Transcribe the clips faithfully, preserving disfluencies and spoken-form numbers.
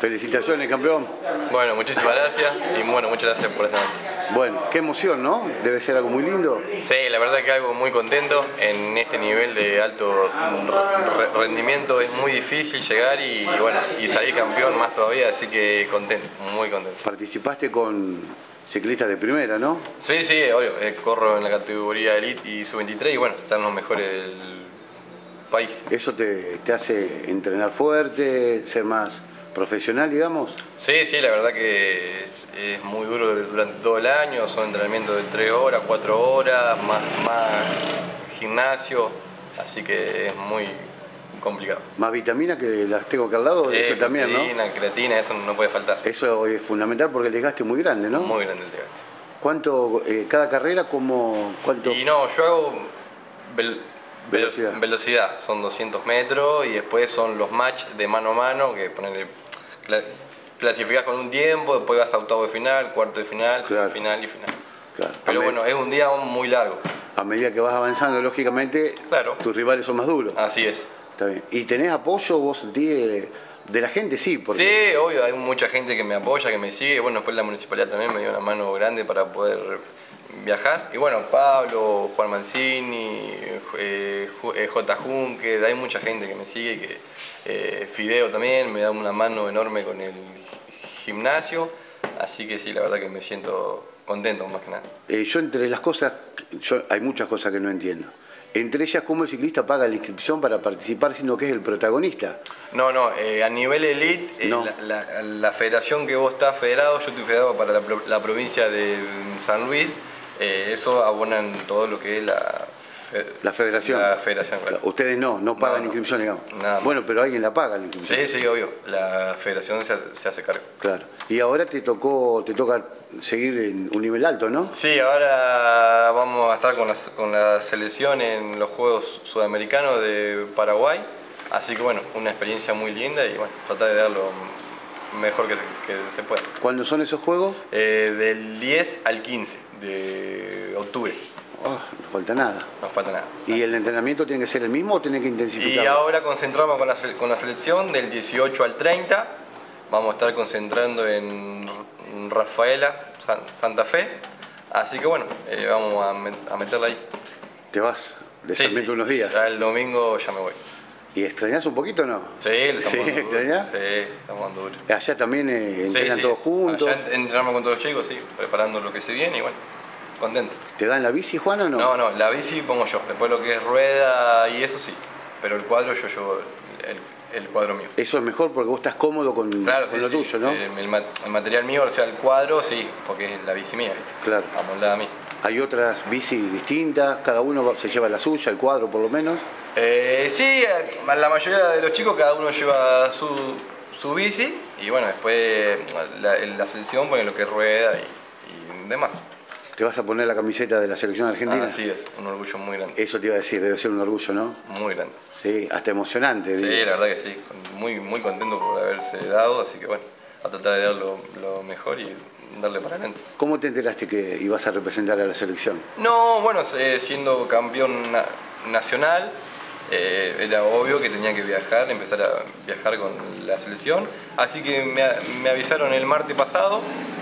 Felicitaciones, campeón. Bueno, muchísimas gracias y bueno, muchas gracias por esta noche. Bueno, qué emoción, ¿no? Debe ser algo muy lindo. Sí, la verdad que algo muy contento. En este nivel de alto re rendimiento es muy difícil llegar y, y bueno, y salir campeón más todavía, así que contento, muy contento. Participaste con ciclistas de primera, ¿no? Sí, sí, obvio, eh, corro en la categoría Elite y sub veintitrés y bueno, están los mejores del país. ¿Eso te, te hace entrenar fuerte, ser más profesional, digamos? Sí, sí, la verdad que es, es muy duro durante todo el año, son entrenamientos de tres horas, cuatro horas, más, más gimnasio, así que es muy complicado. Más vitamina que las tengo acá al lado, Sí, eso también, ¿no? Proteína, creatina, eso no puede faltar. Eso es fundamental porque el desgaste es muy grande, ¿no? Muy grande el desgaste. ¿Cuánto, eh, cada carrera, como, cuánto? Y no, yo hago vel velocidad. velocidad, son doscientos metros y después son los match de mano a mano, que ponerle, cla clasificás con un tiempo, después vas a octavo de final, cuarto de final, claro. final y final. Claro. Pero bueno, es un día muy largo. A medida que vas avanzando, lógicamente, claro. tus rivales son más duros. Así es. Está bien. ¿Y tenés apoyo vos sentís de, de la gente? Sí, porque... Sí, obvio, hay mucha gente que me apoya, que me sigue. Bueno, después la municipalidad también me dio una mano grande para poder viajar. Y bueno, Pablo, Juan Mancini, eh, J. Junque, hay mucha gente que me sigue. Y que, eh, Fideo también me da una mano enorme con el gimnasio. Así que sí, la verdad que me siento contento más que nada. Eh, yo entre las cosas, yo, hay muchas cosas que no entiendo. Entre ellas, ¿cómo el ciclista paga la inscripción para participar, siendo que es el protagonista? No, no, eh, a nivel elite, eh, no. la, la, la federación que vos estás federado, yo estoy federado para la, la provincia de San Luis, eh, eso abonan todo lo que es la, fe, la federación. La federación claro. Ustedes no, no pagan no, no, inscripción, digamos. Nada bueno, pero alguien la paga la inscripción. Sí, sí, obvio, la federación se, se hace cargo. Claro. Y ahora te tocó, te toca seguir en un nivel alto, ¿no? Sí, ahora vamos a estar con la, con la selección en los Juegos Sudamericanos de Paraguay, así que bueno, una experiencia muy linda y bueno, tratar de dar lo mejor que se, que se pueda. ¿Cuándo son esos Juegos? Eh, del diez al quince de octubre. Oh, no falta nada. No falta nada. ¿Y así. El entrenamiento tiene que ser el mismo o tiene que intensificarlo? Y ahora concentramos con la, con la selección del dieciocho al treinta, vamos a estar concentrando en Rafaela, San, Santa Fe, así que bueno, eh, vamos a, met, a meterla ahí. ¿Te vas de sí, Sarmiento sí. unos días? Ya el domingo ya me voy. ¿Y extrañás un poquito o no? Sí, le estamos ¿Sí? dando ¿Extrañás? Sí, estamos dando duro. ¿Allá también eh, entrenan sí, sí. todos juntos? Allá entrenamos con todos los chicos, sí, preparando lo que se viene y bueno, contento. ¿Te dan la bici, Juan, o no? No, no, la bici pongo yo, después lo que es rueda y eso sí, pero el cuadro yo llevo el, el cuadro mío. Eso es mejor porque vos estás cómodo con, claro, con sí, lo sí. tuyo, ¿no? El, el, el material mío, o sea, el cuadro, sí, porque es la bici mía, ¿viste? Claro. Amoldada a mí. ¿Hay otras bicis distintas? ¿Cada uno se lleva la suya, el cuadro por lo menos? Eh, sí, la mayoría de los chicos cada uno lleva su, su bici y bueno, después la, la selección pone lo que es rueda y, y demás. ¿Te vas a poner la camiseta de la selección argentina? Ah, así es, un orgullo muy grande. Eso te iba a decir, debe ser un orgullo, ¿no? Muy grande. Sí, hasta emocionante. Sí, digo. la verdad que sí, muy, muy contento por haberse dado, así que bueno, a tratar de dar lo, lo mejor y darle para adelante. ¿Cómo te enteraste que ibas a representar a la selección? No, bueno, eh, siendo campeón na nacional, eh, era obvio que tenía que viajar, empezar a viajar con la selección, así que me, me avisaron el martes pasado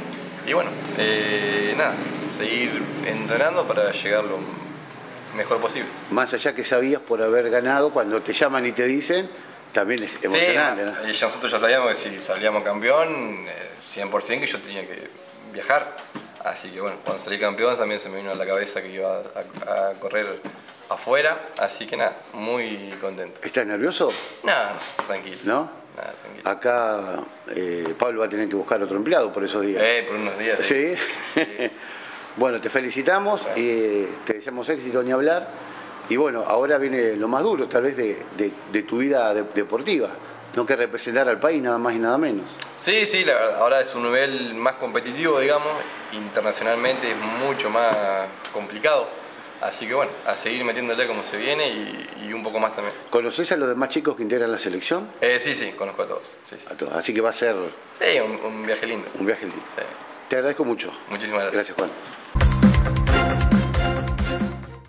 y bueno, eh, nada, seguir entrenando para llegar lo mejor posible. Más allá que sabías por haber ganado, cuando te llaman y te dicen, también es emocionante, sí, ¿no? Y nosotros ya sabíamos que si salíamos campeón, eh, cien por ciento que yo tenía que viajar. Así que bueno, cuando salí campeón también se me vino a la cabeza que iba a, a correr afuera, así que nada, muy contento. ¿Estás nervioso? No, no, tranquilo. ¿No? Nada, tranquilo. Acá eh, Pablo va a tener que buscar otro empleado por esos días. Eh, por unos días. Sí. sí. Bueno, te felicitamos y eh, te deseamos éxito, ni hablar. Y bueno, ahora viene lo más duro, tal vez, de, de, de tu vida de, deportiva. No que representar al país, nada más y nada menos. Sí, sí, la verdad, ahora es un nivel más competitivo, digamos. Internacionalmente es mucho más complicado. Así que bueno, a seguir metiéndole como se viene y, y un poco más también. ¿Conocés a los demás chicos que integran la selección? Eh, sí, sí, conozco a todos. Sí, sí. A todos. Así que va a ser... Sí, un, un viaje lindo. Un viaje lindo. Sí. Te agradezco mucho. Muchísimas gracias. Gracias, Juan.